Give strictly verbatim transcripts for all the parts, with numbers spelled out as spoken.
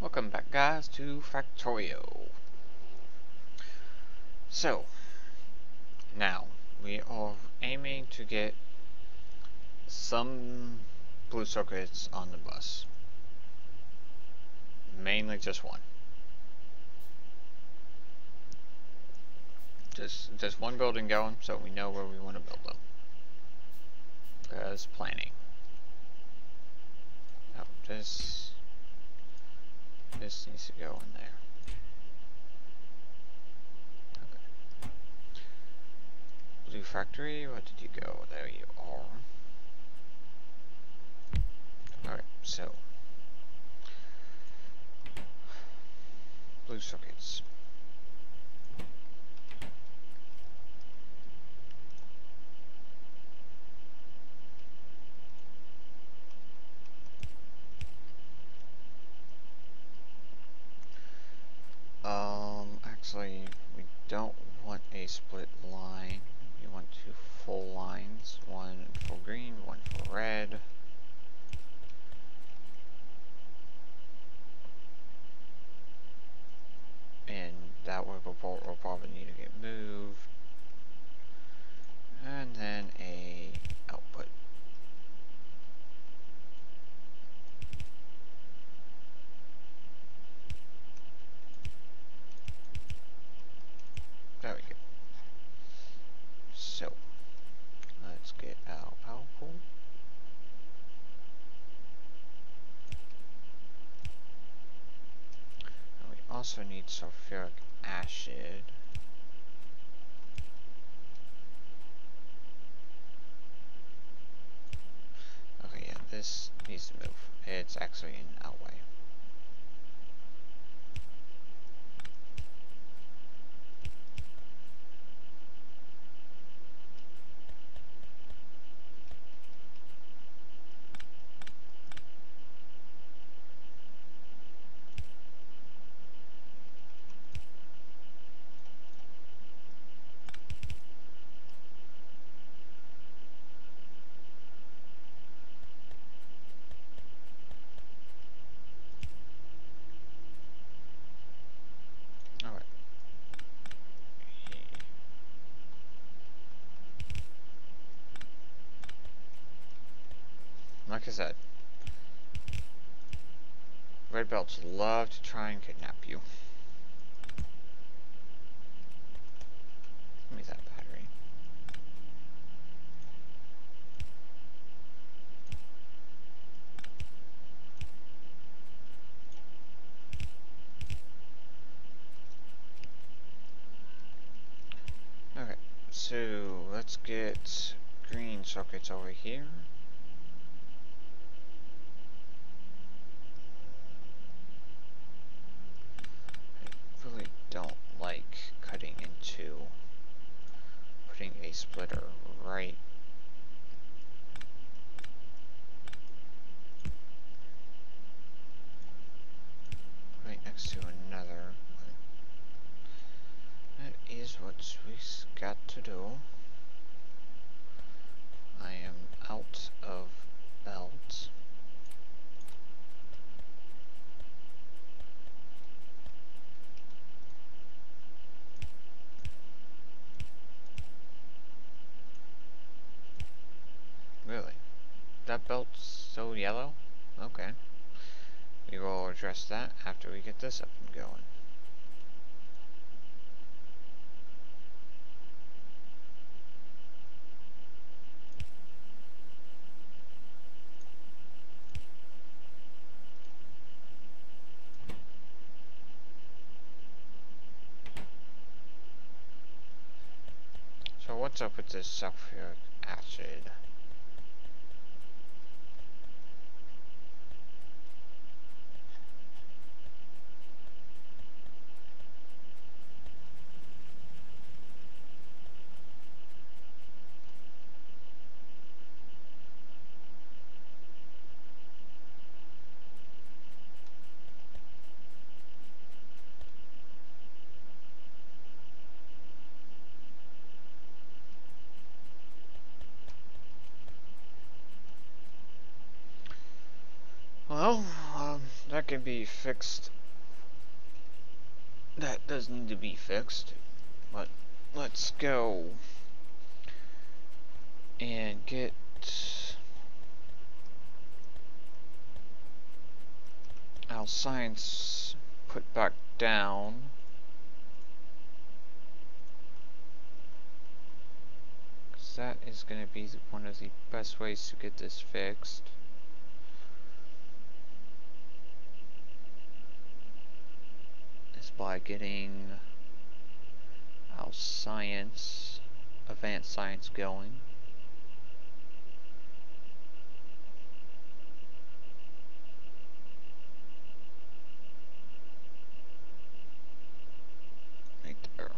Welcome back, guys, to Factorio. So, now we are aiming to get some blue circuits on the bus. Mainly just one. Just, just one building going, so we know where we want to build them. Because planning. Oh, this, this needs to go in there. Okay. Blue factory, what did you go? There you are. Alright, so. Blue circuits. Um, actually, we don't want a split line. We want two full lines. One for green, one for red. And that work report will probably need to get moved. And then a output. There we go. So, let's get our power pool. And we also need sulfuric acid. Okay, yeah, this needs to move. It's actually in our way. Like I said, red belts love to try and kidnap you. Give me that battery. Okay, so let's get green circuits over here. I really don't like cutting into putting a splitter right right next to another. That is what we've got to do. I am out of belts. Really? That belt's so yellow? Okay. We will address that after we get this up and going. So what's up with this sulfuric acid? can be fixed. That does need to be fixed. But let's go and get our science put back down. Because that is going to be one of the best ways to get this fixed. Is by getting our science, advanced science going. Right there.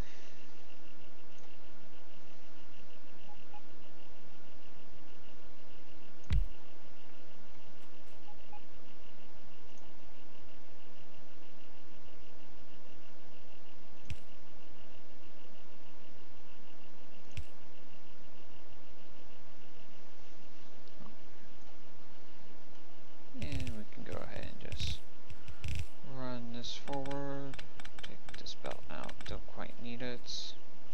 And we can go ahead and just run this forward. Take this belt out, don't quite need it.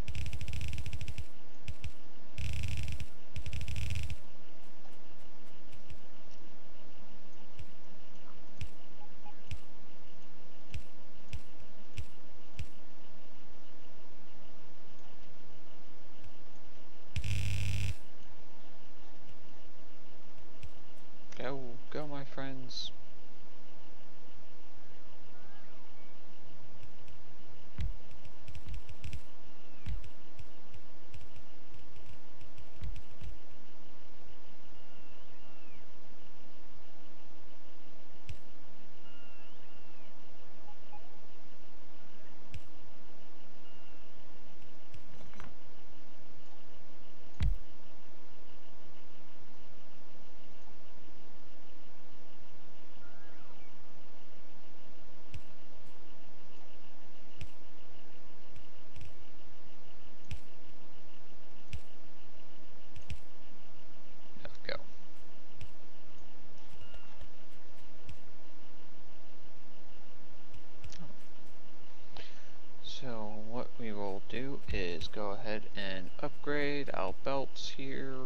Go, go my friends. Let's go. So what we will do is go ahead and upgrade our belts here.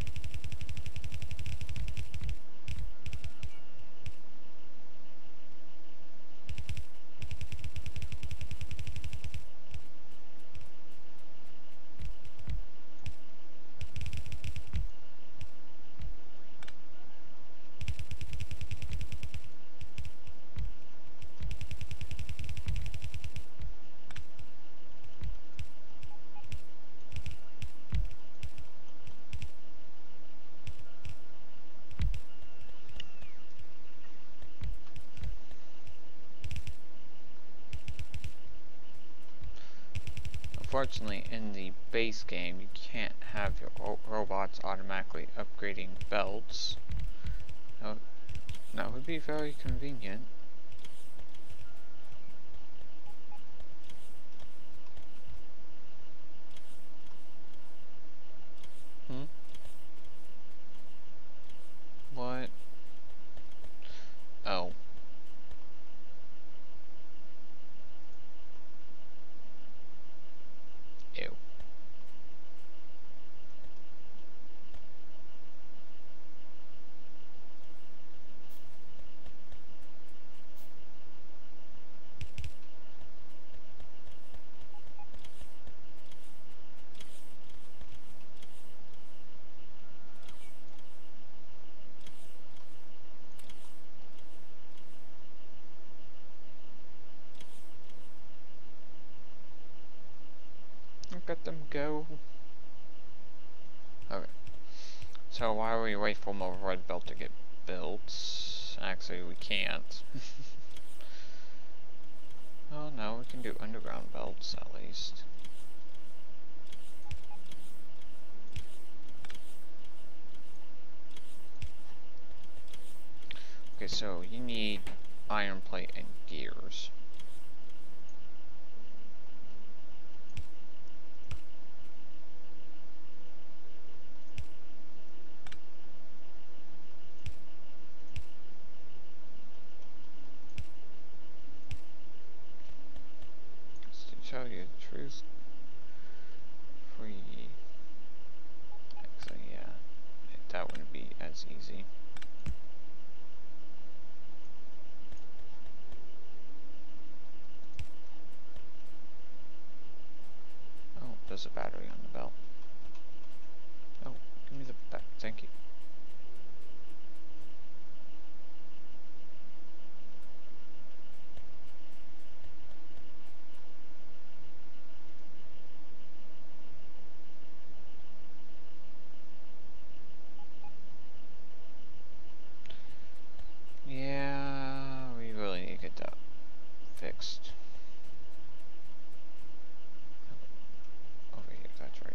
Unfortunately, in the base game, you can't have your ro robots automatically upgrading belts. That, that would be very convenient. Hmm? What? Oh. Ew. Look at them go. Okay. So while we wait for more red belt to get built, actually we can't. Oh no, we can do underground belts at least. Okay, so you need iron plate and gears. tell you the truth, free. Actually, yeah, that wouldn't be as easy. Oh, there's a battery on the belt. Oh, give me the back. Thank you. Yeah, we really need to get that fixed. Over here, that's right.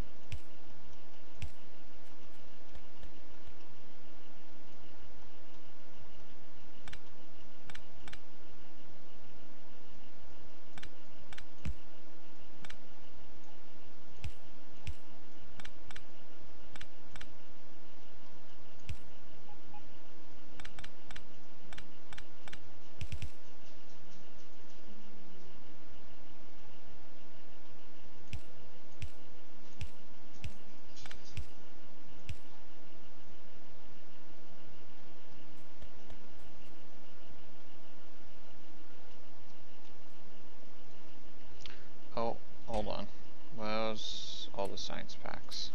Oh, hold on. Where's all the science packs?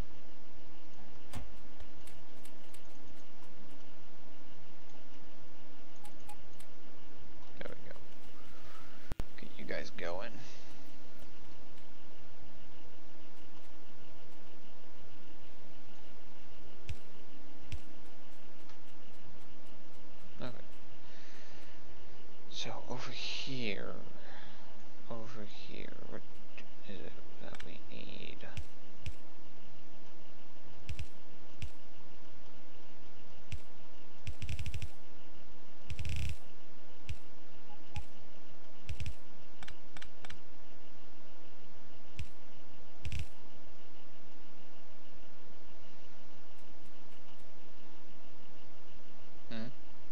There we go. Get you guys going. Okay. So over here, over here, what is it that we need? Hmm?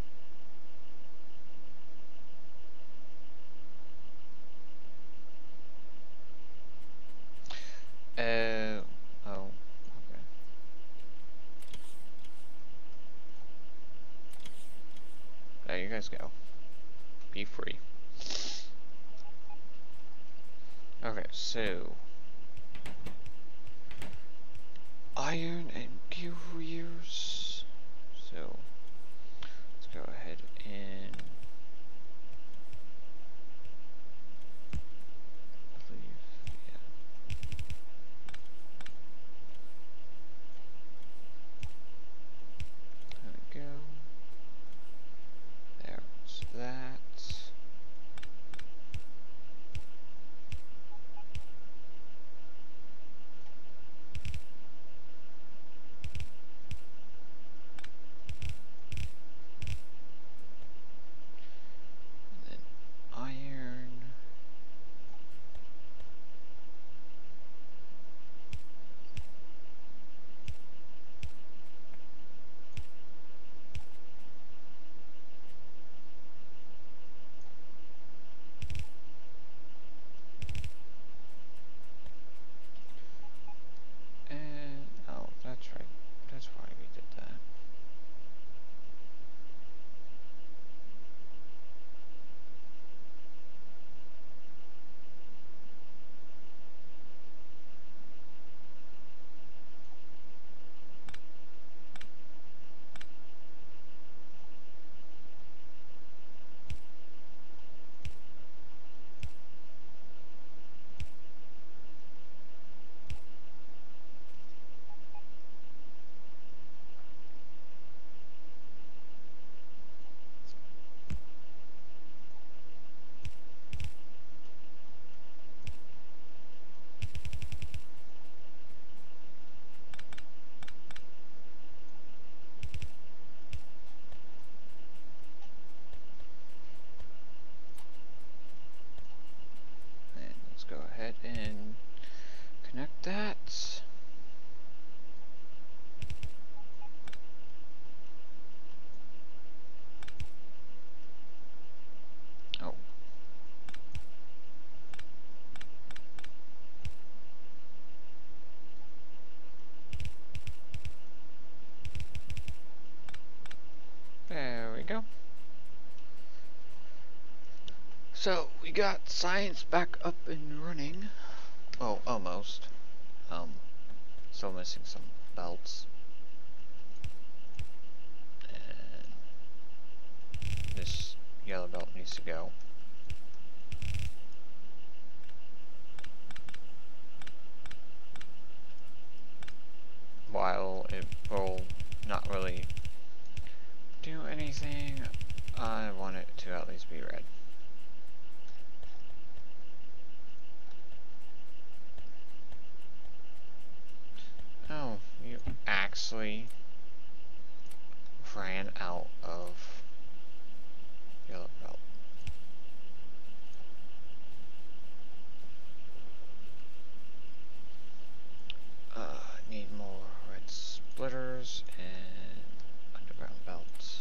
Uh, oh, okay. There you guys go. Be free. Okay, so iron and gears. So let's go ahead and I believe, yeah. There we go. There's that. Iron. And oh, that's right. That's why we did that. And let's go ahead and connect that. Oh. So we got science back up and running. Oh, almost. Um, still missing some belts. And this yellow belt needs to go. While it will not really do anything, I want it to at least be red. Oh, you actually ran out of yellow belt. Uh, need more red splitters and underground belts.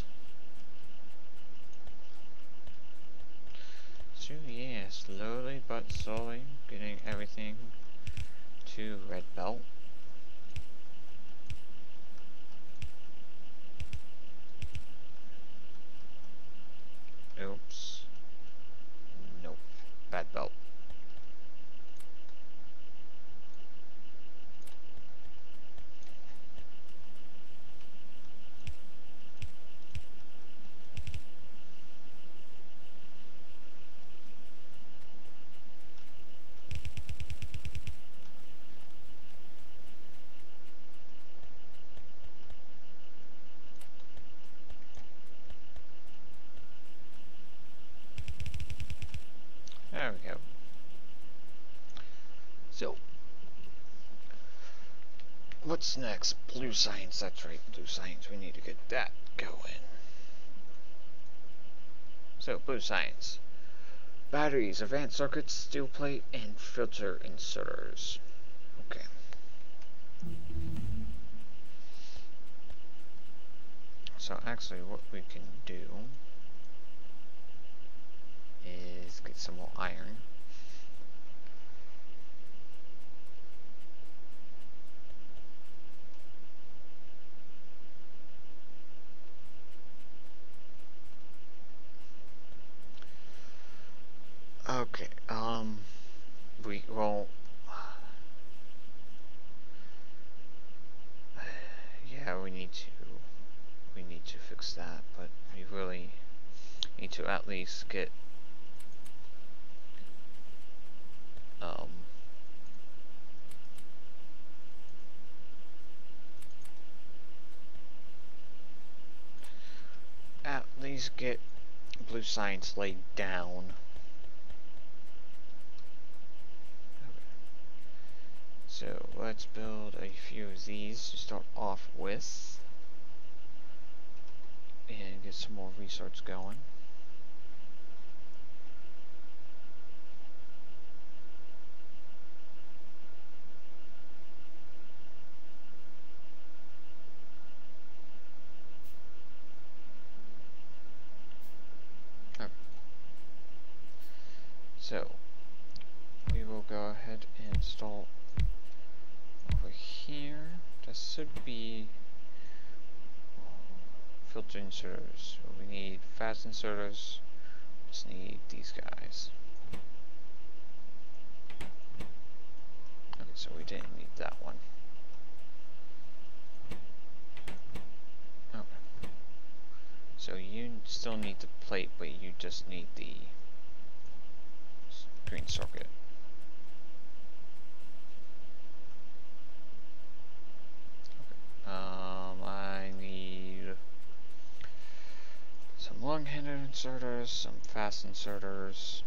So yeah, slowly but slowly getting everything to red belt. Oops. Nope. Bad belt. There we go. So, what's next? Blue science, that's right, blue science. We need to get that going. So, blue science. Batteries, advanced circuits, steel plate, and filter inserters. Okay. So, actually, what we can do is get some more iron. Okay, um, we, well, yeah, we need to, we need to fix that, but we really need to at least get, um, at least get blue science laid down. So let's build a few of these to start off with and get some more research going. Okay. So we will go ahead and install over here. This should be filter inserters. So we need fast inserters. Just need these guys. Okay, so we didn't need that one. Okay. So you still need the plate, but you just need the green circuit. Um, I need some long-handed inserters, some fast inserters.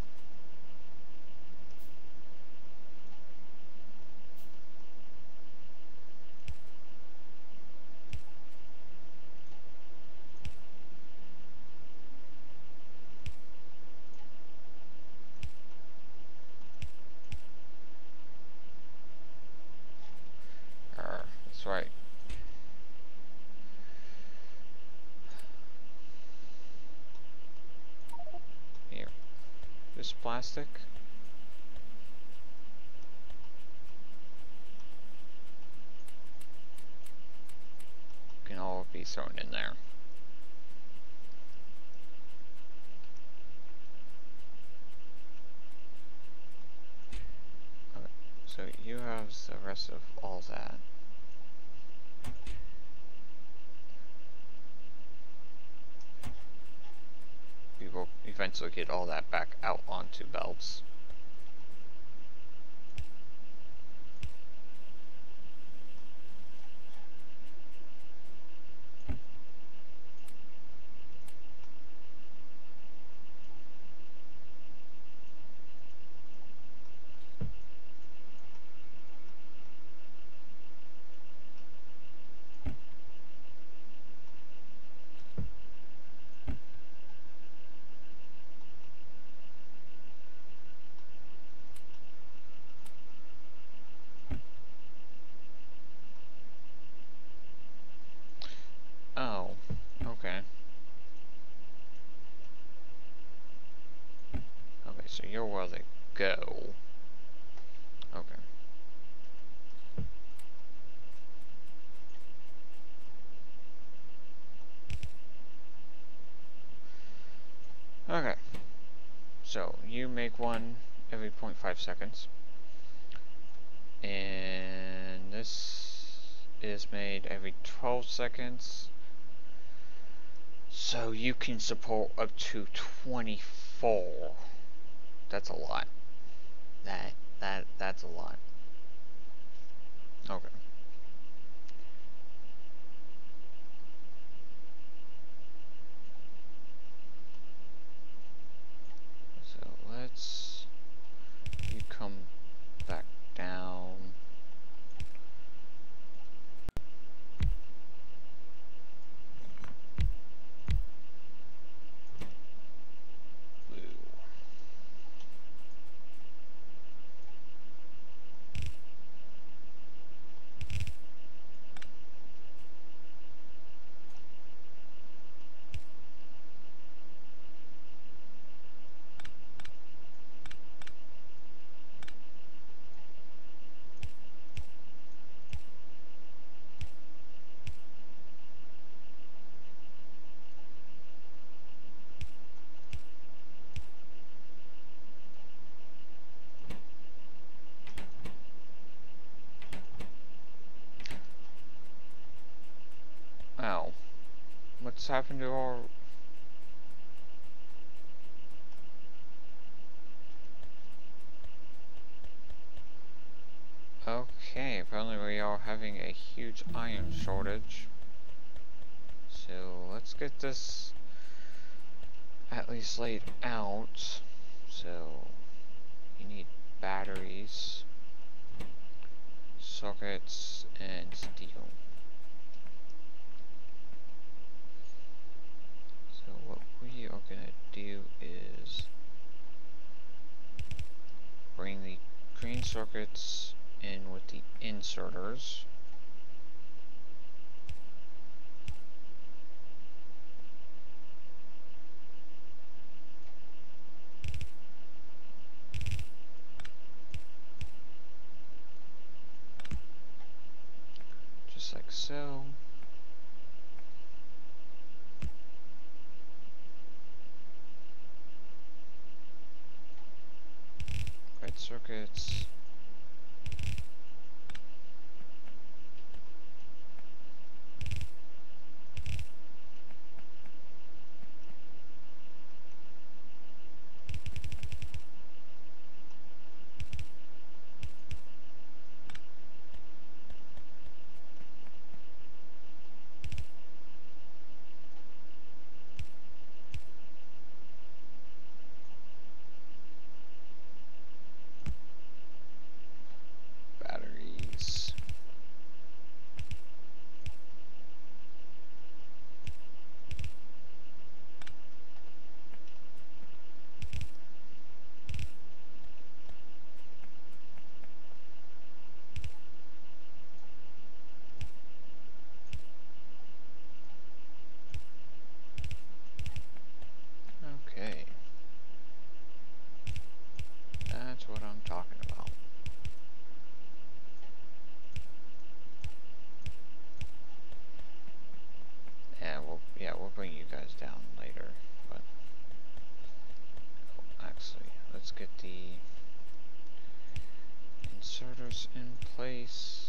Er, that's right. This plastic can all be thrown in there. So you have the rest of all that. We will eventually get all that back out onto belts. Oh, okay. Okay, so you're where they go. Okay. Okay. So you make one every zero point five seconds. And this is made every twelve seconds. So you can support up to twenty-four. That's a lot. That that that's a lot. Okay. So let's you come back down. Blue. Ow. What's happened to our... Okay, apparently we are having a huge iron shortage. So let's get this at least laid out. So you need batteries, sockets, and steel. So what we are gonna do is bring the green sockets in with the inserters. Just like so. Red circuits. Batteries. Okay. That's what I'm talking about. Yeah, we'll yeah, we'll bring you guys down later, but oh, actually, let's get the inserters in place.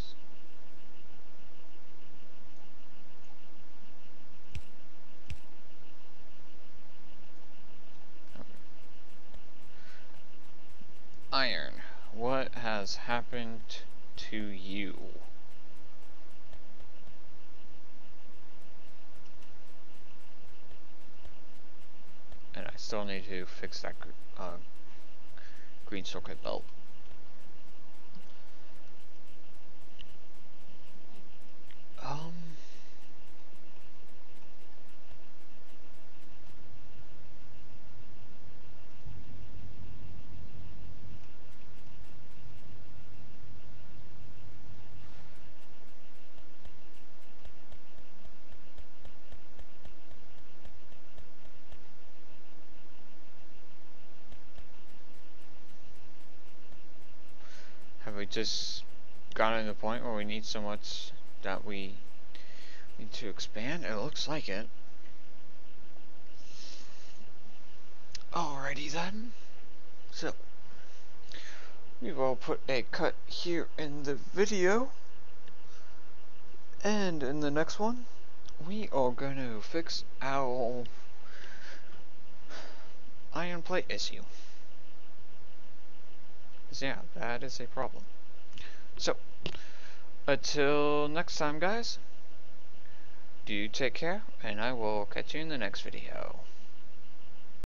Okay. Iron, what has happened to you? And I still need to fix that uh, green circuit belt. Um. Have we just gotten to the point where we need so much that we need to expand? It looks like it. Alrighty then. So, we will put a cut here in the video. And in the next one, we are going to fix our iron plate issue. Yeah, that is a problem. So, until next time, guys, do take care, and I will catch you in the next video.